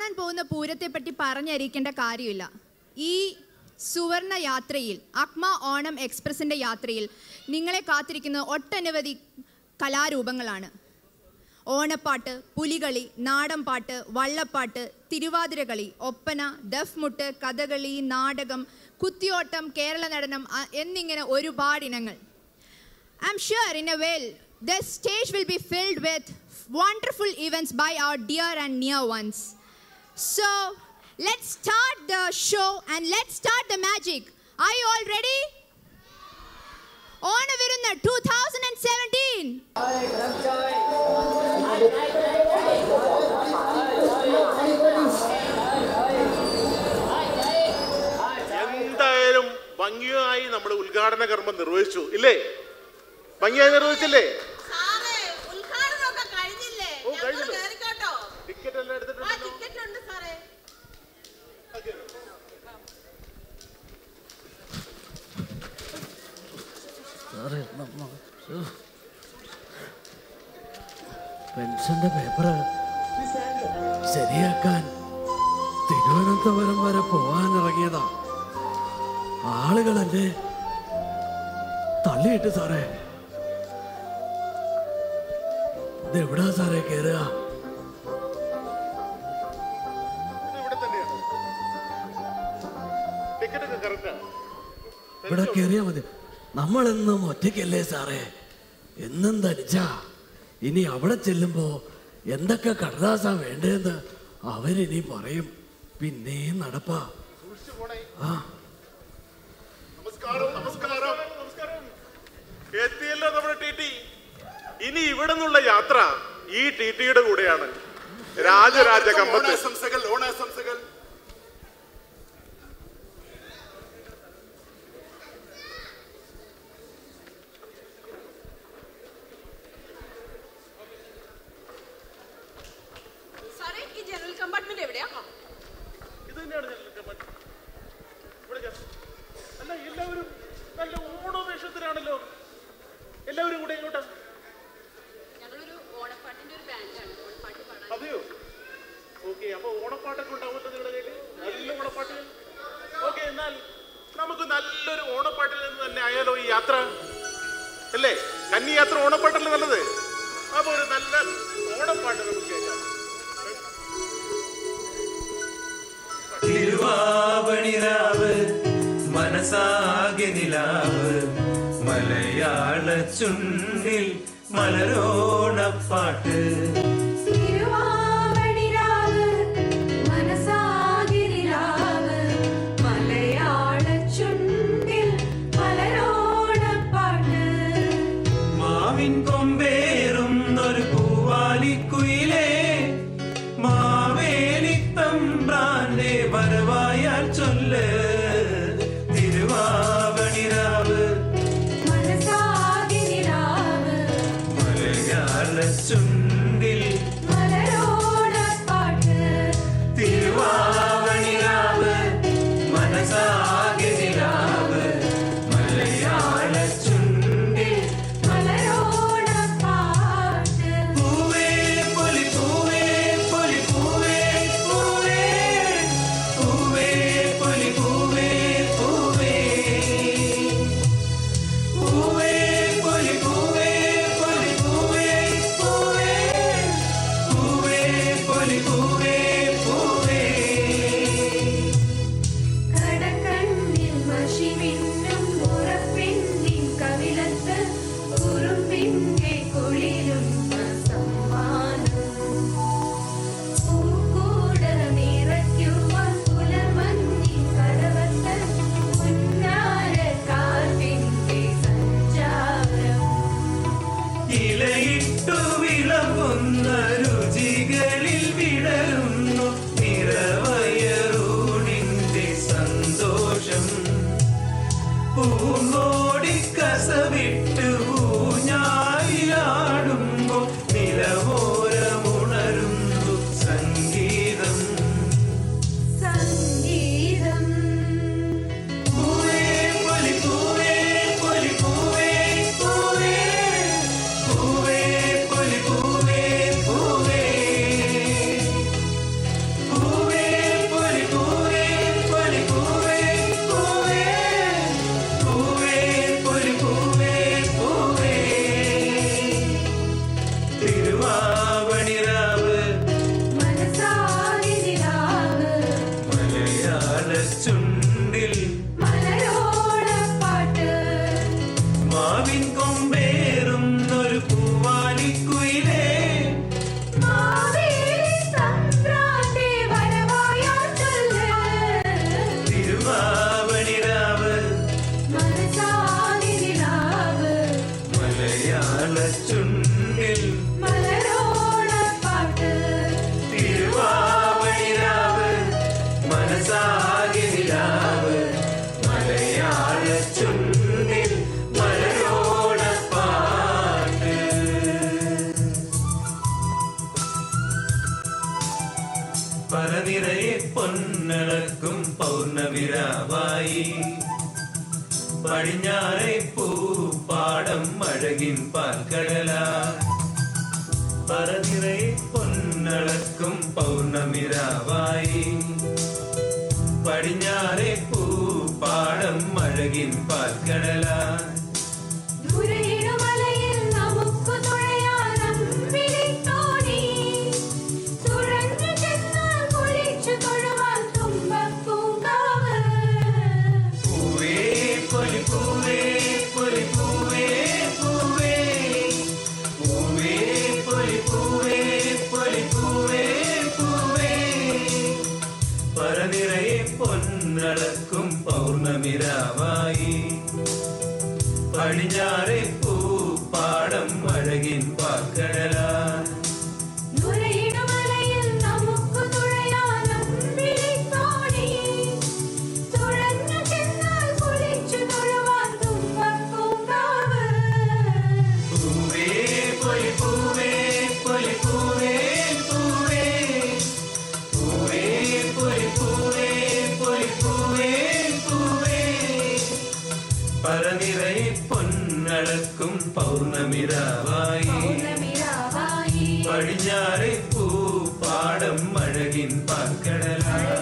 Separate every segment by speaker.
Speaker 1: കാണാൻ പോകുന്ന പൂരത്തെ പറ്റി പറഞ്ഞറിയിക്കേണ്ട കാര്യമില്ല. ഈ സുവർണ യാത്രയിൽ, അക്മ ഓണം എക്സ്പ്രസിൻ്റെ യാത്രയിൽ നിങ്ങളെ കാത്തിരിക്കുന്ന ഒട്ടനവധി കലാരൂപങ്ങളാണ്. ഓണപ്പാട്ട്, പുലികളി, നാടൻപാട്ട്, വള്ളപ്പാട്ട്, തിരുവാതിരകളി, ഒപ്പന, ദഫ്മുട്ട്, കഥകളി, നാടകം, കുത്തിയോട്ടം, കേരള നടനം എന്നിങ്ങനെ ഒരുപാട് ഇനങ്ങൾ. I'm sure in a way this stage will be filled with wonderful events by our dear and near ones. So let's start the show and let's start the magic. Are you all ready? Onavirunna 2017.
Speaker 2: എന്തായാലും ഭംഗിയായി നമ്മുടെ ഉദ്ഘാടന കർമ്മം നിർവഹിച്ചു ഇല്ലേ? ഭംഗിയായി നിർവഹിച്ചില്ലേ? Ticket എല്ലാം എടുത്തിട്ടുണ്ടോ?
Speaker 3: പെൻഷന്റെ പേപ്പർ ശരിയാക്കാൻ തിരുവനന്തപുരം വരെ പോവാനിറങ്ങിയതാ. ആളുകളെന്നെ തള്ളിയിട്ട് സാറേ. ഇതെവിടാ സാറേ കേറുക? ഇവിടെ കേറിയാ മതി. നമ്മളെന്നും ഒറ്റയ്ക്കല്ലേ സാറേ, എന്നും തനിച്ചാ. ഇനി അവിടെ ചെല്ലുമ്പോ എന്തൊക്കെ കടലാസാ വേണ്ടതെന്ന് അവരിനി പറയും. പിന്നെയും നടപ്പാ.
Speaker 2: എത്തിയല്ലോ നമ്മുടെ ടിടി. ഇനി ഇവിടെ നിന്നുള്ള യാത്ര ഈ ടിടിയുടെ കൂടെയാണ്. രാജരാജ കമ്പത്ത് ഓണാശംസകൾ. ഓണാശംസകൾ. ഇത് തന്നെയാണ് ജനറൽ കമ്പാർട്ട്മെന്റ്. അല്ല, എല്ലാവരും നല്ല ഓണവേഷത്തിലാണല്ലോ. എല്ലാവരും കൂടെ ഇങ്ങോട്ടാ. അതെയോ? ഓക്കെ, അപ്പൊ ഓണപ്പാട്ടൊക്കെ ഉണ്ടാവുമല്ലോ നിങ്ങളുടെ കയ്യിൽ? നല്ല ഓണപ്പാട്ടുകൾ. ഓക്കെ, എന്നാൽ നമുക്ക് നല്ലൊരു ഓണപ്പാട്ടിൽ നിന്ന് തന്നെ ആയാലോ ഈ യാത്ര അല്ലേ? കന്നി യാത്ര ഓണപ്പാട്ടല്ലേ നല്ലത്? അപ്പൊ ഒരു നല്ല ഓണപ്പാട്ട് നമുക്ക് കേൾക്കാം.
Speaker 4: തിരുവാവണിരാവ് മനസാകെ നിലാവ് മലയാള ചുണ്ടിൽ മലരോണപ്പാട്ട്.
Speaker 5: തിരുവാവണിരാവ് മനസാകെ നിലാവ് മലയാള ചുണ്ടിൽ മലരോണപ്പാട്ട്.
Speaker 4: മാവിൻ കൊമ്പേറുന്നൊരു പൂവാലിക്കുയിലേ മാവേലിത്തമ്പ്രാന്റെ വരവായാൽ ചൊല്ല്. തിരുവാവണിരാവ്
Speaker 5: മനസാകെ നിലാവ്
Speaker 4: മലയാള ചുണ്ടിൽ പറനിറയെ പൊന്നളക്കും പൗർണമിരാവായി പടിഞ്ഞാറെ പൂപ്പാടം അഴകിൻ പാൽക്കടല പറനിറയെ പൊന്നളക്കും പൗർണമിരാവായി പടിഞ്ഞാറെ പൂപ്പാടം അഴകിൻ പാൽക്കടല പറനിറയെ പൊന്നളക്കും പൗർണമിരാവായി പടിഞ്ഞാറെ പൂപ്പാടം അഴകിൻ പാൽക്കടല പറനിറയെ പൊന്നളക്കും പൗർണമിരാവായി പടിഞ്ഞാറെ പൂപ്പാടം അഴകിൻ പാൽക്കടല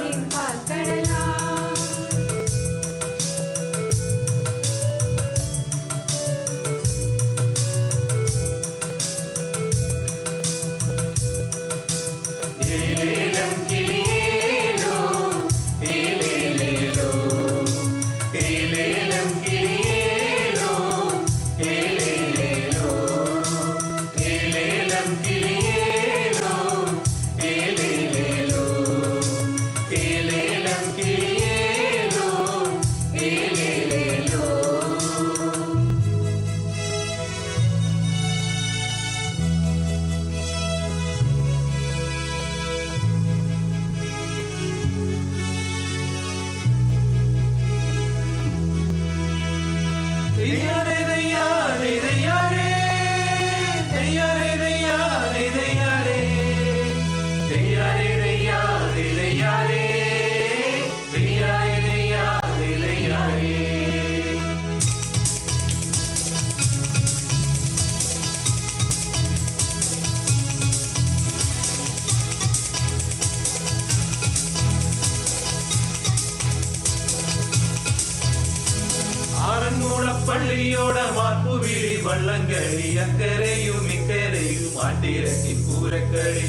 Speaker 4: പള്ളിയോട മാപ്പുവിളി വള്ളംകളി അക്കരയും ഇക്കരയും ആട്ടിരക്കി പൂരക്കളി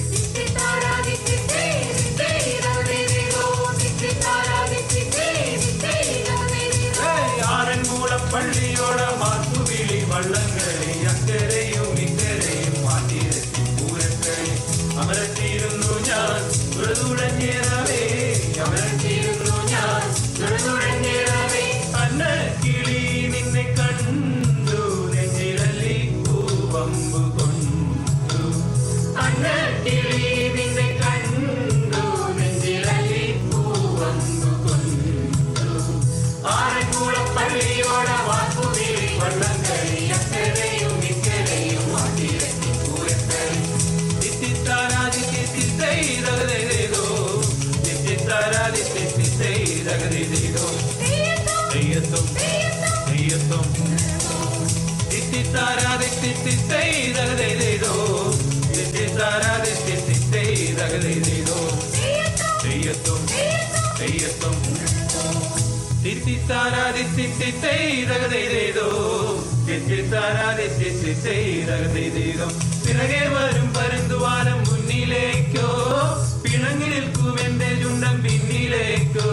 Speaker 4: ആറന്മുള പള്ളിയോട മാപ്പുവിളി വള്ളംകളി അക്കരയും ഇക്കരയും ആട്ടിരക്കി പൂരക്കളി അമരത്തിരുന്നു ഞാൻ തുഴതുഴഞ്ഞേറവേ അമരത്തിരുന്നു ഞാൻ തുഴതുഴഞ്ഞേറവേ അന്ന കിളി നിന്നെ കണ്ടു നെഞ്ചിലല്ലി പൂവമ്പു കൊണ്ടു അന്ന കിളി നിന്നെ കണ്ടു നെഞ്ചിലല്ലി പൂവമ്പു കൊണ്ടു ആറന്മുള പള്ളിയോട വാക്കുവിളി വള്ളംകളി അക്കരയും ഇക്കരയും ആട്ടിരക്കി പൂരക്കളി തിത്തിത്താരാതി തിത്തിത്തൈതകതേതോ തിത്തിത്താരാതി തിത്തിത്തൈതകതേതോ തെയ്യത്തും തെയ്യത്തും തിത്തിത്താരാതി തിത്തിത്തൈതകതേതോ തിത്തിത്താരാതി തിത്തിത്തൈതകതേതോ തെയ്യത്തും തെയ്യത്തും തിത്തിത്താരാതി തിത്തിത്തൈതകതേതോ തിത്തിത്താരാതി തിത്തിത്തൈതകതേതോ പിറകെ വരും പരന്തുവാനം മുന്നിലേക്കോ പിണങ്ങി നിൽക്കും എന്റെ ചുണ്ടം പിന്നിലേക്കോ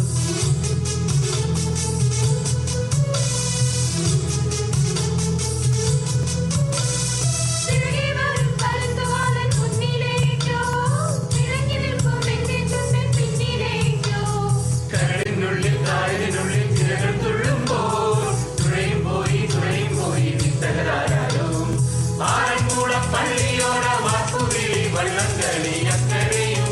Speaker 4: കരടിനുള്ളിൽ കായലിനുള്ളിൽ തിരകൾ തുള്ളുമ്പോൾ തുഴയും പോയി വിത്തകരായാലും ആറന്മുള പള്ളിയോട വാക്കുവിളി വള്ളംകളി അക്കരയും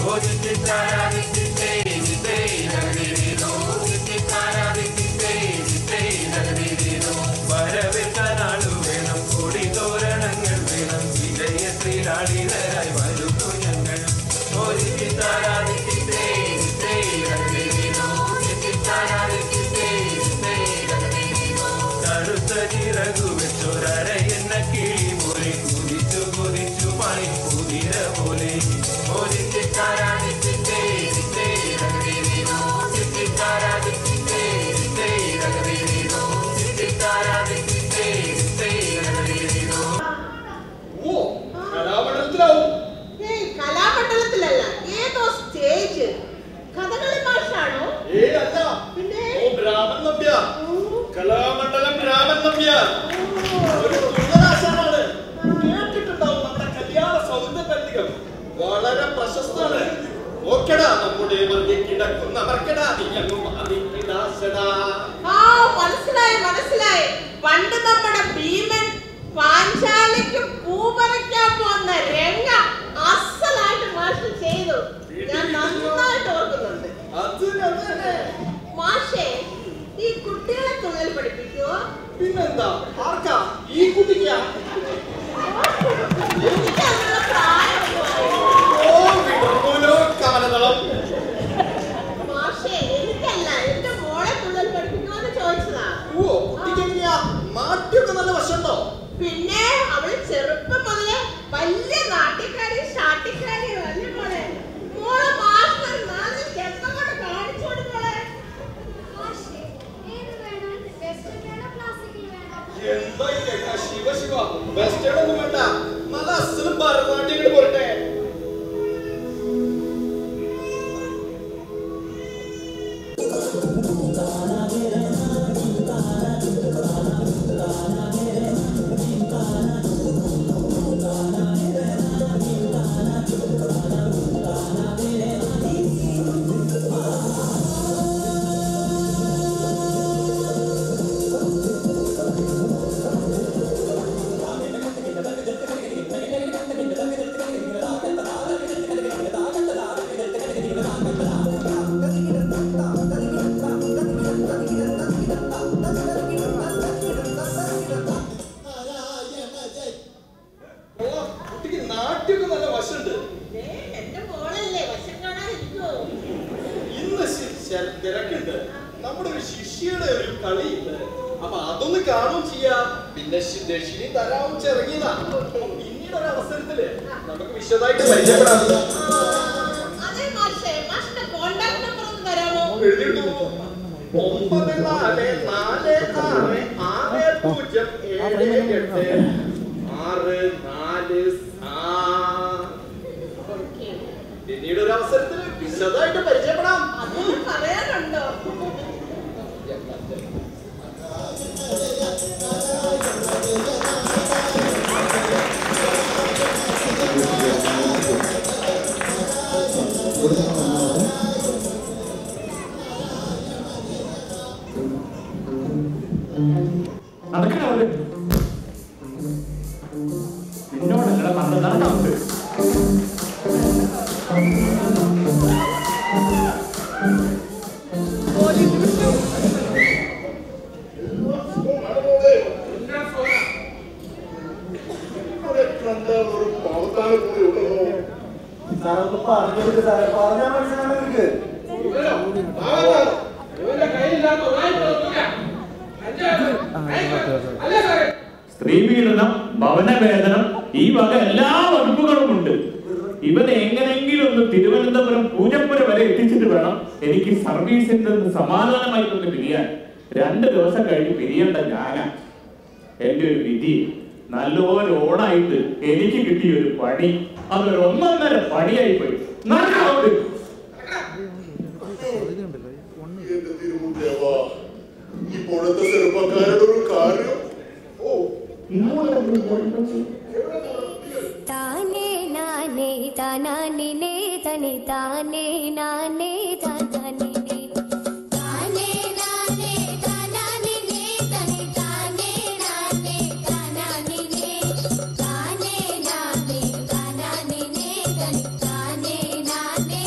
Speaker 4: വരവേൽക്കാനാളു വേണം, കൊടി തോരണങ്ങൾ വേണം, വിജയശ്രീലാളിതരായി വരുന്നു ഞങ്ങൾ. കടുത്ത ചിറകു വെച്ചൊരരയെന്ന കിളി പോലെ കുതിച്ചു കുതിച്ചു പണി കുതിര പോലെ.
Speaker 6: കലാമണ്ഡലത്തിലല്ല, ഏതോ സ്റ്റേജ്. കഥകളി മാഷാണോ?
Speaker 2: കലാമണ്ഡലം രാമൻ നമ്പ്യാർ ഒരു തുള്ളനാശാനാണ്. കേട്ടിട്ടുണ്ടാവും നമ്മുടെ കല്യാണ സൗന്ദര്യം വളരെ പ്രശസ്തമാണ്. ഓക്കെടാ നമ്മുടെ കിടക്കുന്ന മർക്കടാ നീങ്ങും അതിക്കിടാസടാ.
Speaker 6: മനസ്സിലായി മനസ്സിലായി. പണ്ട് നമ്മുടെ ഭീമൻ പാഞ്ചാലിക്ക് പൂ പറിക്കാൻ പോകുന്ന രംഗ അസലായിട്ട് മാഷ് ചെയ്തു. ഞാൻ നന്നായിട്ട് ഓർക്കുന്നുണ്ട്. മാഷേ, ഈ കുട്ടികളെ തുള്ളൽ പഠിപ്പിക്കുവോ?
Speaker 2: പിന്നെന്താ, ആർക്കാ? ഈ കുട്ടിക്കാ?
Speaker 6: എനിക്കതിനുള്ള പ്രായമൊന്നുമായി. മാഷേ, എനിക്കല്ല, എന്റെ മോളെ തുള്ളൽ പഠിപ്പിക്കുമെന്ന് ചോദിച്ചതാ.
Speaker 2: നാട്യമൊക്കെ നല്ല വശമുണ്ടോ?
Speaker 6: പിന്നെ അവള് ചെറുപ്പം മുതലേ വലിയ നാട്യക്കാരി ഷാട്ടിക്കാരി വലിയ മോളെ. മോളെ മാസ്റ്റർ നാല് സ്റ്റെപ്പ് കൊണ്ട് കാണിച്ചു കൊടുക്കോളെ.
Speaker 2: എന്താ ശിവ ശിവ, വെസ്റ്റേൺ ഒന്നും വേണ്ട, നല്ല അസലും ഭരതനാട്യം പോരട്ടെ. തിരക്കുണ്ട്. നമ്മുടെ ഒരു ശിഷ്യയുടെ ഒരു കളിയുണ്ട്, അപ്പൊ അതൊന്ന് കാണുകയും ചെയ്യാം. പിന്നെ ദക്ഷിണി തരാവും ചെറങ്ങിയതാ. പിന്നീട് ഒരു അവസരത്തില് നമുക്ക് വിശദമായിട്ട് പരിചയപ്പെടാം. എഴുതിയിട്ടു 94467864. പിന്നീട് ഒരു അവസരത്തിൽ വിശദമായിട്ട് പരിചയപ്പെടാം.
Speaker 6: അതൊന്നും പറയാനുണ്ടോ?
Speaker 4: എന്നോടല്ല പറഞ്ഞതാണ് നമുക്ക്. സ്ത്രീപീഡനം, ഭവനവേദനം, ഈ വക എല്ലാ വകുപ്പുകളും ഉണ്ട്. ഇവനെ എങ്ങനെയെങ്കിലും ഒന്ന് തിരുവനന്തപുരം പൂജപ്പുര വരെ എത്തിച്ചിട്ട് വേണം എനിക്ക് സർവീസിൽ നിന്ന് സമാധാനമായി കൊണ്ട് പിരിയാൻ. 2 ദിവസം കഴിഞ്ഞ് പിരിയേണ്ട ഞാനാ. എന്റെ ഒരു വിധി. നല്ലപോലെ ഓണായിട്ട് എനിക്ക് കിട്ടിയ ഒരു പണി, അതൊരു 1.5 പണിയായി പോയി.
Speaker 2: ഇപ്പോഴത്തെ ചെറുപ്പക്കാരുടെ ഒരു കാര്യം.
Speaker 7: താനേ നാനേ താനാനേ തനി താനേ നാനേ താനാനേ താനേ നാനേ താനാനേ തനി താനേ നാനേ താനാനേ താനേ നാനേ താനാനേ തനി താനേ നാനേ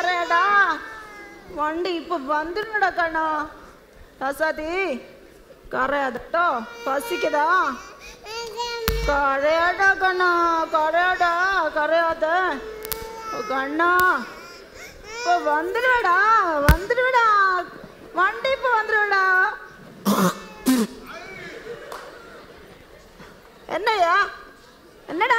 Speaker 6: கரையடா வண்டி இப்ப வந்துடுடா கண்ணா ரசாதி கரையாதட்டோ பசிக்குதா கரையாடா கண்ணா கரையாடா கரையாத கண்ணா இப்போ வந்துடுடா வந்துடுடா வண்டி இப்போ வந்துடுடா என்னையா என்னடா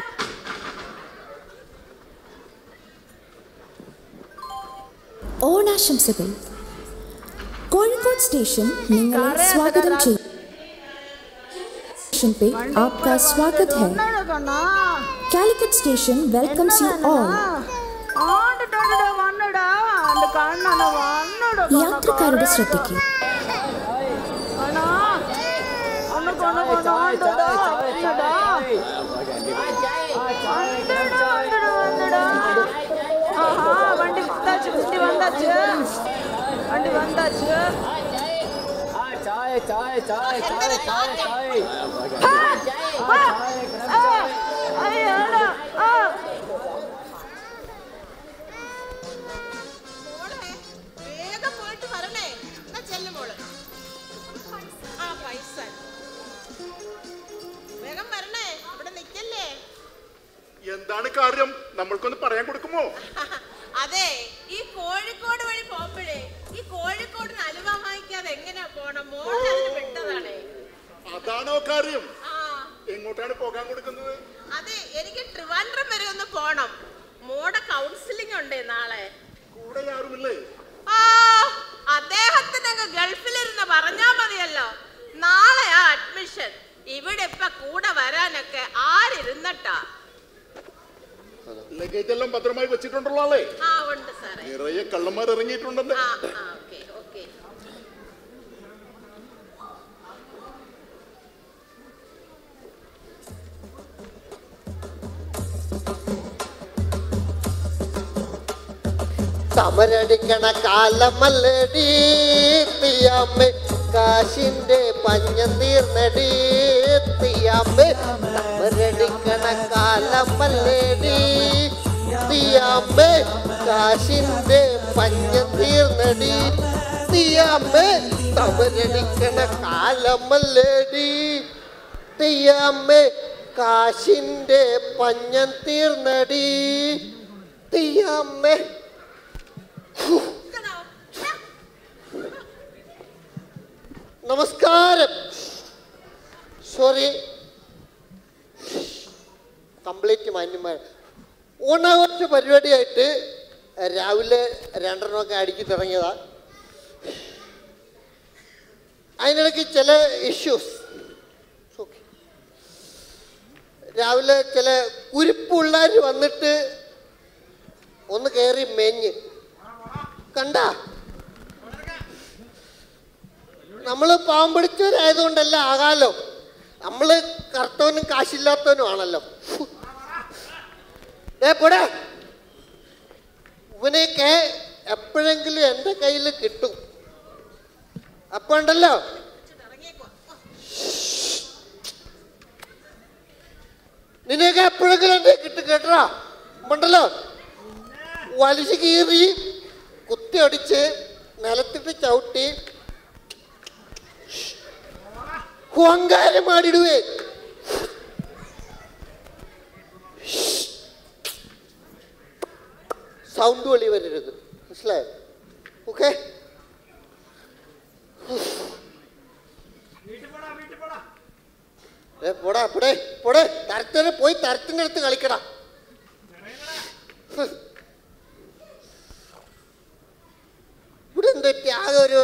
Speaker 8: ഓണാശംസകൾ. കോഴിക്കോട് സ്റ്റേഷൻ നിങ്ങളെ സ്വാഗതം ചെയ്യും. स्टेशन पे आपका स्वागत है. Calicut station welcomes you all. യാത്രക്കാരുടെ ശ്രദ്ധയ്ക്ക്
Speaker 6: வண்டி வந்தாச்சு வண்டி வந்தாச்சு வண்டி வந்தாச்சு
Speaker 9: चाय चाय चाय चाय चाय चाय
Speaker 6: വേഗം പോയിട്ട് വരണേ എന്നാ ചെല്ലു മോള് ആ പൈസ വേഗം വരണേ ഇവിടെ നിക്കല്ലേ
Speaker 2: എന്താണ് കാര്യം നമ്മൾക്കൊന്ന് പറയാൻ കൊടുക്കുമോ?
Speaker 6: അതെ ഈ കോഴിക്കോട് വഴി പോകുമ്പോഴേ ഈ കോഴിക്കോടിന് അലുവ വാങ്ങിക്കാതെ എങ്ങനെയാ പോണം മോളെ അതിന് വിട്ടതാണേ.
Speaker 2: അതാണോ കാര്യം? എങ്ങോട്ടാണ് പോകാൻ കൊടുക്കുന്നത്?
Speaker 6: അതെ എനിക്ക് ട്രിവാൻഡ്രം വരെ ഒന്ന് പോണം. മോടെ കൗൺസിലിംഗ് ഉണ്ടേ നാളെ.
Speaker 2: കൂടെ ആരുമില്ലേ?
Speaker 6: അദ്ദേഹത്തിന് ഗൾഫിലിരുന്ന് പറഞ്ഞാ മതിയല്ലോ. നാളെയാ അഡ്മിഷൻ. ഇവിടെ ഇപ്പൊ കൂടെ വരാനൊക്കെ ആരിരുന്നട്ടാ?
Speaker 2: ലഗേജ് എല്ലാം ഭദ്രമായി വെച്ചിട്ടുണ്ടല്ലോ അല്ലേ?
Speaker 6: ഉണ്ട് സാറേ.
Speaker 2: നിറയെ കള്ളന്മാർ ഇറങ്ങിയിട്ടുണ്ടെന്ന്.
Speaker 10: സമരടിക്കണ കാലമല്ലടി തീയാമ്മേ കാശിന്റെ പഞ്ഞം തീർന്നടി തീയാമ്മേ സമരടിക്കണ കാലമല്ലടി തീയാമ്മേ കാശിന്റെ പഞ്ഞം തീർന്നടി തീയാമ്മേ സമരടിക്കണ കാലമല്ലടി തീയാമ്മേ കാശിന്റെ പഞ്ഞം തീർന്നടി തീയാമ്മേ. നമസ്കാരം. സോറി, കംപ്ലീറ്റ് മാന്യന്മാർ. ഓണാഘോഷ പരിപാടിയായിട്ട് രാവിലെ 2:30 അടിക്ക് തുടങ്ങിയതാ. അതിനിടയ്ക്ക് ചില ഇഷ്യൂസ്. രാവിലെ ചില കുരിപ്പുള്ളവർ വന്നിട്ട് ഒന്ന് കയറി മേഞ്ഞ് കണ്ട. നമ്മൾ പാവം പിടിച്ചവരായതുകൊണ്ടല്ല ആകാലോ, നമ്മൾ കറുത്തവനും കാശില്ലാത്തവനും ആണല്ലോ. പോടാ, ഇവനെയൊക്കെ എപ്പോഴെങ്കിലും എൻ്റെ കയ്യിൽ കിട്ടും. അപ്പൊ ഉണ്ടല്ലോ നിന്നെയൊക്കെ എപ്പോഴെങ്കിലും എൻ്റെ കിട്ടും കേട്ടോ. ഉണ്ടല്ലോ വലിച്ചു കീറി കുത്തി അടിച്ച് നിലത്തിട്ട് ചവിട്ടി ഹുങ്കാരമാടിടുവേ. സൗണ്ട് വെളി വരരുത്, മനസ്സിലായോ? ഓക്കെ. പോടാ പോടേ പോടേ, തരത്തിന് പോയി തരത്തിൻ്റെ അടുത്ത് കളിക്കടാ. ഇവിടെ എന്തൊക്കെ ആകെ ഒരു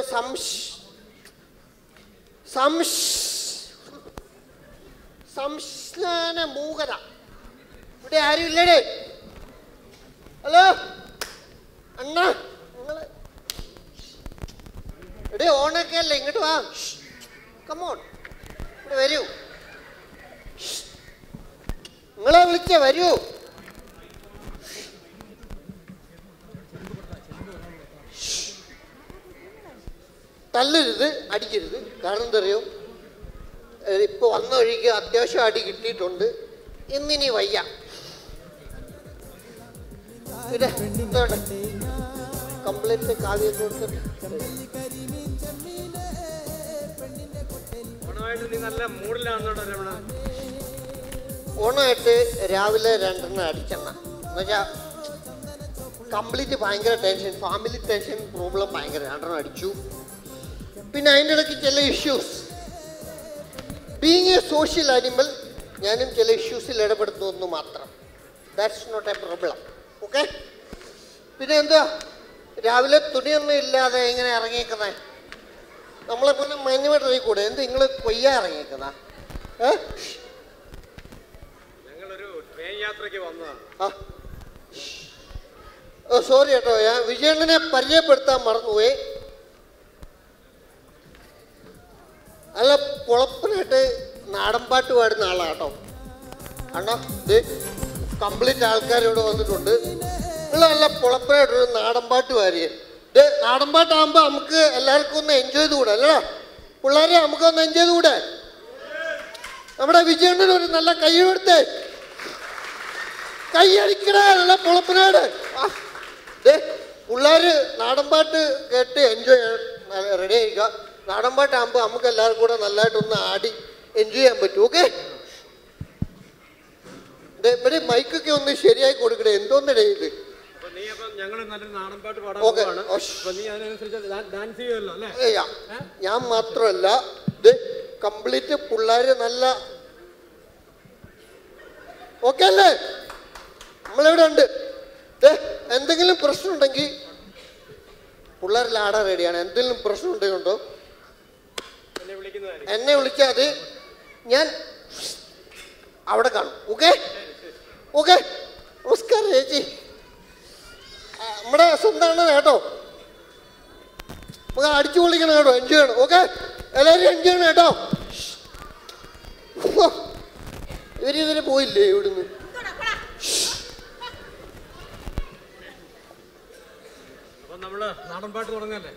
Speaker 10: സംസ്ഥാന മൂകത. ഇവിടെ ആരും ഇല്ലടേ. ഹലോ അണ്ണാ, നിങ്ങള് എടേ ഓണൊക്കെ അല്ലേ, ഇങ്ങോട്ട് വാ. കമോൺ, ഇവിടെ വരൂ. നിങ്ങളെ വിളിച്ച വരൂ. തല്ലരുത്, അടിക്കരുത്. കാരണം എന്താ അറിയോ, ഇപ്പോൾ വന്ന വഴിക്ക് അത്യാവശ്യം അടി കിട്ടിയിട്ടുണ്ട്. ഇന്നിനി വയ്യ. കംപ്ലീറ്റ് കാവ്യം കൊടുത്തിട്ട് ഓണമായിട്ട് രാവിലെ 2 അടിച്ചെണ്ണ എന്നുവെച്ചാൽ കംപ്ലീറ്റ് ഭയങ്കര ടെൻഷൻ, ഫാമിലി ടെൻഷൻ പ്രോബ്ലം ഭയങ്കര 2 അടിച്ചു. പിന്നെ അതിൻ്റെ ഇടയ്ക്ക് ചില issues, being a social animal ഞാനും ചില ഇഷ്യൂസിൽ ഇടപെടുന്നു മാത്രം. That's not a problem. Okay. പിന്നെ എന്താ രാവിലെ തുണിയൊന്നും ഇല്ലാതെ ഇങ്ങനെ ഇറങ്ങിയേക്കുന്നേ? നമ്മളെ പോലെ മഞ്ഞുമായിട്ട് കൂടെ എന്ത് നിങ്ങൾ കൊയ്യാ ഇറങ്ങിയേക്കുന്ന? സോറി കേട്ടോ, ഞാൻ വിജയണ്ണനെ പരിചയപ്പെടുത്താൻ മറന്നുപോയി. നല്ല പൊളപ്പനായിട്ട് നാടൻപാട്ട് പാടുന്ന ആളാട്ടോ അണ്ണാ. ഇത് കംപ്ലീറ്റ് ആൾക്കാർ ഇവിടെ വന്നിട്ടുണ്ട്. നിങ്ങൾ നല്ല പൊളപ്പനായിട്ടൊരു നാടൻപാട്ട് പാടിയേ. ഇത് നാടൻപാട്ടാകുമ്പോൾ നമുക്ക് എല്ലാവർക്കും ഒന്ന് എൻജോയ് ചെയ്തുകൂടെ അല്ലടാ പിള്ളേരെ? നമുക്കൊന്ന് എൻജോയ് ചെയ്തുകൂടെ? നമ്മുടെ വിജയണ്ണന് ഒരു നല്ല കൈ കൊടുത്തേ, കൈയടിക്കണേ നല്ല പൊളപ്പനാട്. പിള്ളേർ നാടൻപാട്ട് കേട്ട് എൻജോയ് ചെയ്യാൻ റെഡി ആയിരിക്കുക. നാടൻപാട്ടാകുമ്പോൾ നമുക്ക് എല്ലാവർക്കും കൂടെ നല്ലതായിട്ടൊന്ന് ആടി എൻജോയ് ചെയ്യാൻ പറ്റും. ഓക്കെ. ഇവിടെ മൈക്കൊക്കെ ഒന്ന് ശരിയായി കൊടുക്കണേ. എന്തോന്നിടേ ഇത്? ഞാൻ മാത്രമല്ല, ഇത് കംപ്ലീറ്റ് പിള്ളേര് നല്ല ഓക്കെ അല്ലേ? നമ്മളിവിടെ ഉണ്ട്. എന്തെങ്കിലും പ്രശ്നം ഉണ്ടെങ്കിൽ പിള്ളേരെല്ലാം ആടാൻ റെഡിയാണ്. എന്തെങ്കിലും പ്രശ്നം ഉണ്ടെങ്കിലുണ്ടോ എന്നെ വിളിക്കാതെ ഞാൻ അവിടെ കാണും. Okay okay. നമസ്കാരം ചേച്ചി. നമ്മുടെ സ്വന്തമാണ് കേട്ടോ. നമുക്ക് അടിച്ചു പൊളിക്കണം കേട്ടോ, എൻജോയ് ചെയ്യണം. ഓക്കെ, എല്ലാവരും എൻജോയ് ചെയ്യണം കേട്ടോ. ഇവര് പോയില്ലേ ഇവിടുന്ന്?
Speaker 11: നമ്മള് നാടൻ പാട്ട് തുടങ്ങല്ലേ?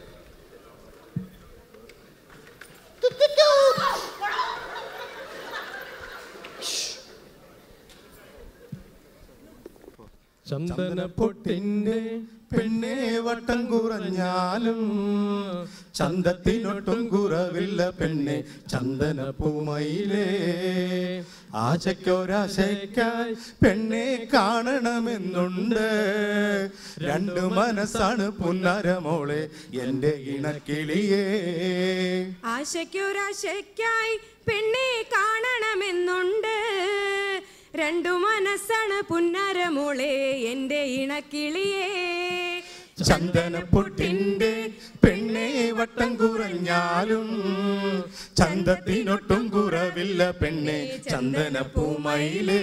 Speaker 12: ചന്ദനപ്പൊട്ടിന്റെ പെണ്ണേ വട്ടം കുറഞ്ഞാലും ചന്തത്തിനൊട്ടും കുറവില്ല പെണ്ണെ ചന്ദനപ്പൂമയിലേ. ആശയ്ക്കൊരാശയ്ക്കായി പെണ്ണെ കാണണമെന്നുണ്ട്, 2 മനസ്സാണ് പുന്നാരമോളെ എൻ്റെ ഇണക്കിളിയേ.
Speaker 5: ആശയ്ക്കൊരാശയ്ക്കായി പെണ്ണെ കാണണമെന്നുണ്ട്, 2 മനസ്സാണ് പുന്നാരമോളെ എൻ്റെ ഇണക്കിളിയേ.
Speaker 12: ചന്ദനപ്പൊട്ടിന്റെ പെണ്ണേ വട്ടം കുറഞ്ഞാലും ചന്തത്തിനൊട്ടും കുറവില്ല പെണ്ണെ ചന്ദനപ്പൂമയിലേ.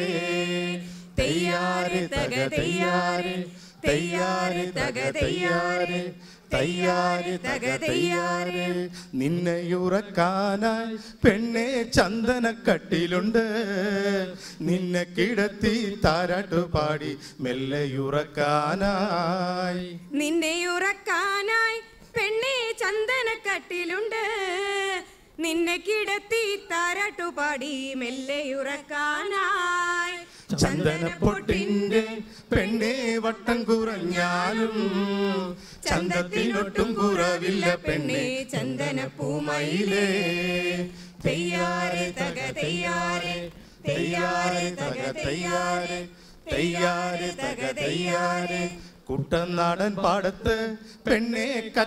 Speaker 12: തെയ്യാരെ തക തെയ്യാരെ, തെയ്യാരെ തക തെയ്യാരെ, തെയ്യാരെ തക തെയ്യാരെ. നിന്നെയുറക്കാനായി പെണ്ണെ ചന്ദനക്കട്ടിലുണ്ട്, നിന്നെ കിടത്തി താരാട്ടുപാടി മെല്ലെയുറക്കാനായി.
Speaker 5: നിന്നെയുറക്കാനായി പെണ്ണെ ചന്ദനക്കട്ടിലുണ്ട്, നിന്നെ കിടത്തി താരാട്ടുപാടി മെല്ലെയുറക്കാനായി.
Speaker 12: ചന്ദനപ്പൊട്ടിന്റെ പെണ്ണേ വട്ടം കുറഞ്ഞാലും ചന്തത്തിനൊട്ടും കുറവില്ല പെണ്ണെ ചന്ദനപ്പൂമയിലേ. തെയ്യാരെ തക തെയ്യാരെ, തെയ്യാരെ തക തെയ്യാരെ, തെയ്യാരെ തക തെയ്യാരെ. കുട്ടനാടൻ പാടത്ത് പെണ്ണെ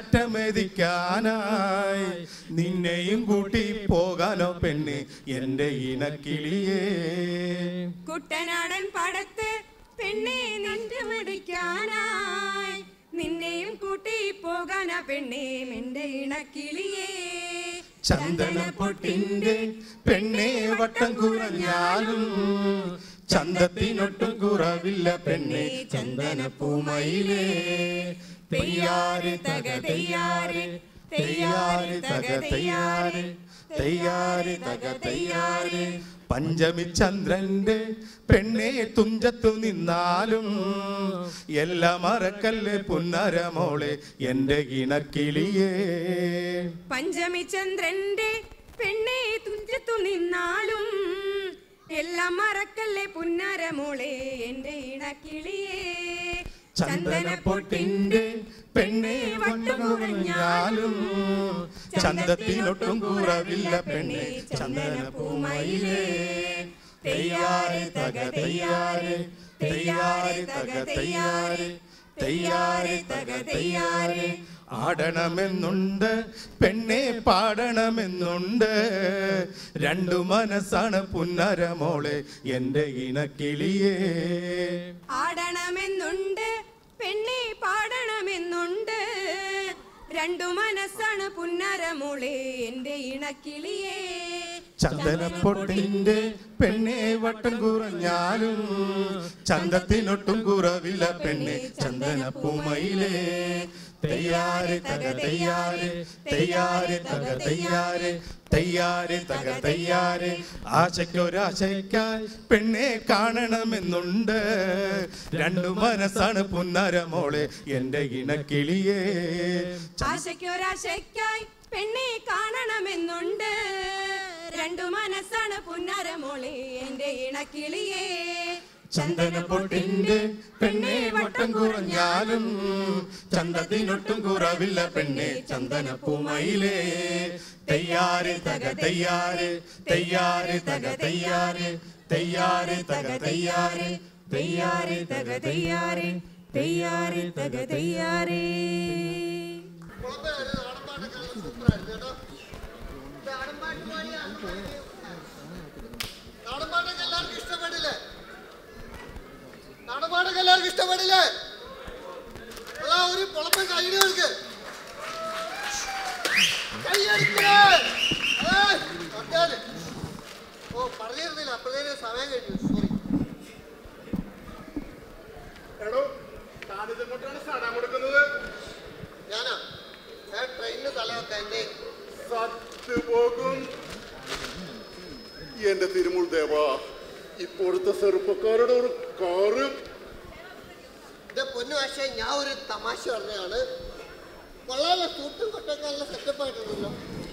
Speaker 12: കറ്റമെതിക്കാനായി നിന്നെയും കൂട്ടി പോകാനോ പെണ്ണെ എൻ്റെ ഇണക്കിളിയേ.
Speaker 5: കുട്ടനാടൻ പാടത്ത് പെണ്ണെ നിന്റെ മെതിക്കാനായി നിന്നെയും കൂട്ടി പോകാനാ പെണ്ണെ എൻ്റെ ഇണക്കിളിയേ.
Speaker 12: ചന്ദനപ്പൊട്ടിന്റെ പെണ്ണെ വട്ടം കുറഞ്ഞാലും ചന്തത്തിനൊട്ടും കുറവില്ല പെണ്ണെ ചന്ദനപ്പൂമയിലേ. തെയ്യാരെ തക തെയ്യാരെ, തെയ്യാരെ തക തെയ്യാരെ, തെയ്യാരെ തക തെയ്യാരെ. പഞ്ചമി ചന്ദ്രന്റെ പെണ്ണെ തുഞ്ചത്തു നിന്നാലും എല്ലാം മറക്കല്ലേ പുന്നാരമോളെ എൻ്റെ ഇണക്കിളിയേ.
Speaker 5: പഞ്ചമി ചന്ദ്രന്റെ പെണ്ണെ തുഞ്ചത്തു നിന്നാലും എല്ലാം മറക്കല്ലേ പുന്നാരമോളെ എൻ്റെ ഇണക്കിളിയേ.
Speaker 12: ചന്ദനപ്പൊട്ടിന്റെ പെണ്ണെ വട്ടം കുറഞ്ഞാലും ചന്തത്തിനൊട്ടും കുറവില്ല പെണ്ണെ ചന്ദനപ്പൂമയിലേ തെയ്യാരെ തക തെയ്യാരെ തെയ്യാരെ തക തെയ്യാരെ തെയ്യാരെ തക തെയ്യാരെ ആടണമെന്നുണ്ട് പെണ്ണെ പാടണമെന്നുണ്ട് രണ്ടു മനസ്സാണ് പുന്നരമോളെ എൻ്റെ ഇണക്കിളിയേ
Speaker 5: ആടണമെന്നുണ്ട് പെണ്ണെ പാടണമെന്നുണ്ട് രണ്ടു മനസ്സാണ് പുന്നരമോളെ എൻ്റെ ഇണക്കിളിയേ
Speaker 12: ചന്ദനപ്പൊട്ടിന്റെ പെണ്ണെ വട്ടം കുറഞ്ഞാലും ചന്തത്തിനൊട്ടും കുറവില്ല പെണ്ണെ ചന്ദനപ്പൂമയിലേ തെയ്യാരെ തക തെയ്യാരെ തെയ്യാരെ തക തെയ്യാരെ തെയ്യാരെ തക തെയ്യാരെ ആശയ്ക്കൊരാശയ്ക്കായി പെണ്ണെ കാണണമെന്നുണ്ട് രണ്ടു മനസ്സാണ് പുന്നരമോളെ എൻ്റെ ഇണക്കിളിയേ
Speaker 5: ആശയ്ക്കൊരാശയ്ക്കായി പെണ്ണെ കാണണമെന്നുണ്ട് രണ്ടു മനസ്സാണ് പുന്നരമോളെ എൻ്റെ ഇണക്കിളിയേ
Speaker 12: ചന്ദനപ്പൊട്ടിന്റെ പെണ്ണെ വട്ടം കുറഞ്ഞാലും ചന്തത്തിനൊട്ടും കുറവില്ല പെണ്ണെ ചന്ദനപ്പൂമയിലേ തെയ്യാരെ തക തെയ്യാരെ തെയ്യാരെ തക തെയ്യാരെ തെയ്യാരെ തക തെയ്യാരെ തെയ്യാരെ തക തെയ്യാരെ തെയ്യാരെ തക തെയ്യാരെ
Speaker 10: നാടൻപാട്ടൊക്കെ എല്ലാവർക്കും ഇഷ്ടപ്പെടില്ലേ? അതാ ഒരു പൊളപ്പൻ കൈയ്യടിക്ക് ഓ പറഞ്ഞിരുന്നില്ല അപ്പോഴേ സമയം കഴിഞ്ഞു. സോറി. ഞാനാ ഞാൻ ട്രെയിനിന് തലവെക്കാൻ
Speaker 2: പോകും എന്റെ തിരുമുൾ ദേവാ ഇപ്പോഴത്തെ ചെറുപ്പക്കാരുടെ ഒരു കാറ്.
Speaker 10: പൊന്നു പക്ഷേ ഞാൻ ഒരു തമാശ പറഞ്ഞതാണ്. വളരെ സൂട്ടും കൊട്ടൊക്കെ നല്ല സെറ്റപ്പ് ആയിട്ടുണ്ടല്ലോ.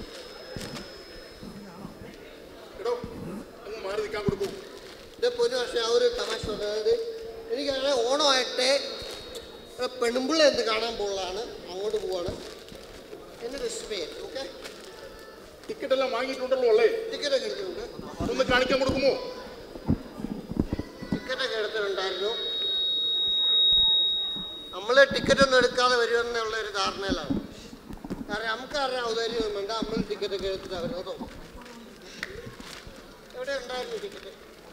Speaker 2: എടോ അങ്ങ് മാറി നിൽക്കാൻ കൊടുക്കും.
Speaker 10: പൊന്നു പക്ഷേ ഞാൻ ഒരു തമാശ പറഞ്ഞത് എനിക്കങ്ങനെ ഓണമായിട്ട് പെണ്ണുമ്പിള്ള എന്ത് കാണാൻ പോകുന്നതാണ്. അങ്ങോട്ട് പോവാണ്. എന്നെ വിസ്മയം. ഓക്കെ
Speaker 2: ടിക്കറ്റ് എല്ലാം വാങ്ങിയിട്ടുണ്ടല്ലോ അല്ലേ?
Speaker 10: ടിക്കറ്റൊക്കെ എടുത്തിട്ടുണ്ട്.
Speaker 2: ഒന്ന് കാണിക്കാൻ കൊടുക്കുമോ?
Speaker 10: ടിക്കറ്റൊക്കെ എടുത്തിട്ടുണ്ടായിരുന്നു. നമ്മള് ടിക്കറ്റ് ഒന്നും എടുക്കാതെ വരുമെന്നുള്ള ഒരു ധാരണയിലാണ്. കാരണം നമുക്കാരുടെ ഔദാര്യമൊന്നും വേണ്ട. നമ്മൾ ടിക്കറ്റൊക്കെ എടുത്തിട്ട് അവരോ എവിടെ ഉണ്ടായിരുന്നു ടിക്കറ്റ്?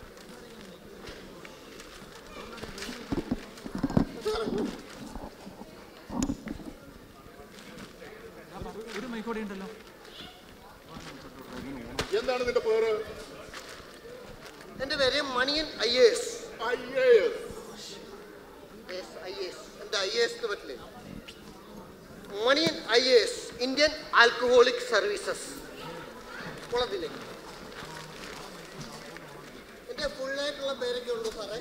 Speaker 2: എന്താണ് നിന്റെ പേര്?
Speaker 10: എന്റെ പേര് മണിയൻ IAS. എന്റെ IAS പറ്റില്ലേ? Maniyan IAS Indian alcoholic services കുളത്തിലെ. എന്റെ ഫുള്ളായിട്ടുള്ള പേരൊക്കെ ഉള്ളൂ സാറേ.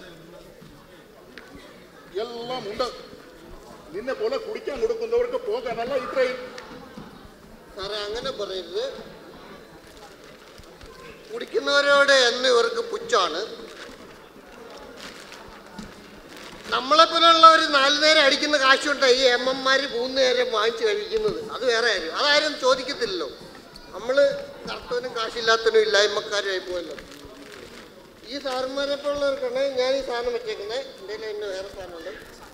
Speaker 2: എല്ലാം ഉണ്ട്. നിന്നെ പോലെ കുടിക്കാൻ കൊടുക്കുന്നവർക്ക് പോകാനല്ല ഇത്രയും.
Speaker 10: സാറേ അങ്ങനെ പറയരുത്. കുടിക്കുന്നവരോട് എന്ന് ഇവർക്ക് പുച്ഛമാണ്. നമ്മളെപ്പോലുള്ള ഒരു 4 നേരം അടിക്കുന്ന കാശുണ്ട് ഈ എമ്മന്മാർ 3 നേരം വാങ്ങിച്ച് കഴിക്കുന്നത്. അത് വേറെ കാര്യം. അതാരും ചോദിക്കത്തില്ലല്ലോ. നമ്മൾ കറുത്തവനും കാശില്ലാത്തവനും ഇല്ലായ്മക്കാരും ആയിപ്പോയല്ലോ. ഈ സാറന്മാരെപ്പോലുള്ളവർക്കാണ് ഞാൻ ഈ സാധനം വെച്ചേക്കുന്നത്. എൻ്റെ ഇന്ന് വേറെ സാധനമുണ്ട്.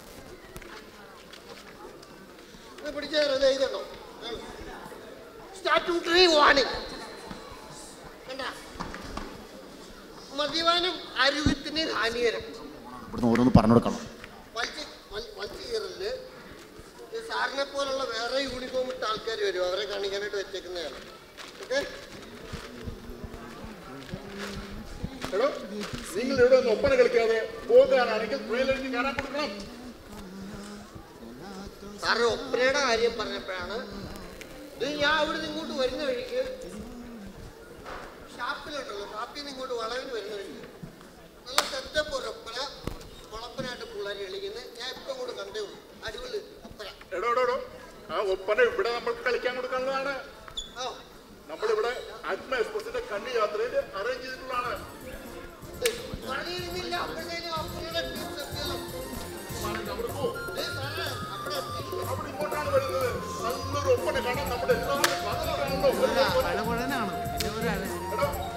Speaker 10: ഇത് പിടിച്ചാൽ എഴുതണോ? Statutory warning. കണ്ട, മദ്യപാനം ആരോഗ്യത്തിന് ഹാനികരം.
Speaker 13: ഓരോന്ന് പറഞ്ഞു കൊടുക്കണം.
Speaker 10: വലിച്ചു കയറല്. സാറിനെ പോലുള്ള വേറെ യൂണിഫോം ഇട്ട ആൾക്കാർ വരും. അവരെ കാണിക്കാനായിട്ട് വെച്ചേക്കുന്നതാണ്. ഓക്കെ
Speaker 2: എടോ നിങ്ങൾ ഇവിടെ ഒന്ന് ഒപ്പന കളിക്കാതെ പോകാനാണെങ്കിൽ ട്രെയിലറിന് കയറാൻ കൊടുക്കണം.
Speaker 10: സാറ് ഒപ്പനയുടെ കാര്യം പറഞ്ഞപ്പോഴാണ് ഇത് ഞാൻ ഇവിടെ നിന്ന് ഇങ്ങോട്ട് വരുന്ന വഴിക്ക് ഷാപ്പിലുണ്ടല്ലോ, ഷാപ്പിൽ നിന്ന് ഇങ്ങോട്ട് വളവിന് വരുന്ന വഴിക്ക് നല്ല സെറ്റപ്പ് ഒരു ഒപ്പന കുളപ്പനായിട്ട് പിള്ളേർ കളിക്കുന്നത് ഞാൻ ഇപ്പം കൂടെ കണ്ടേ ഉള്ളൂ. അടിപൊളി ഒപ്പന.
Speaker 2: എടോ ആ ഒപ്പന ഇവിടെ നമ്മൾക്ക് കളിക്കാൻ കൊടുക്കാനുള്ളതാണ്. നമ്മളിവിടെ ആത്മ എക്സ്പ്രസിന്റെ കണ്ണി യാത്രയിൽ അറേഞ്ച് ചെയ്തിട്ടുള്ളതാണ്.
Speaker 10: പറഞ്ഞിരുന്നില്ല അപ്പോഴത്തേനും ഒപ്പനയുടെ ടീം സെറ്റ്
Speaker 2: ഇങ്ങോട്ടാണ് വരുന്നത്. നല്ലൊരു ഒപ്പന കാണാൻ നമ്മുടെ എല്ലാവരും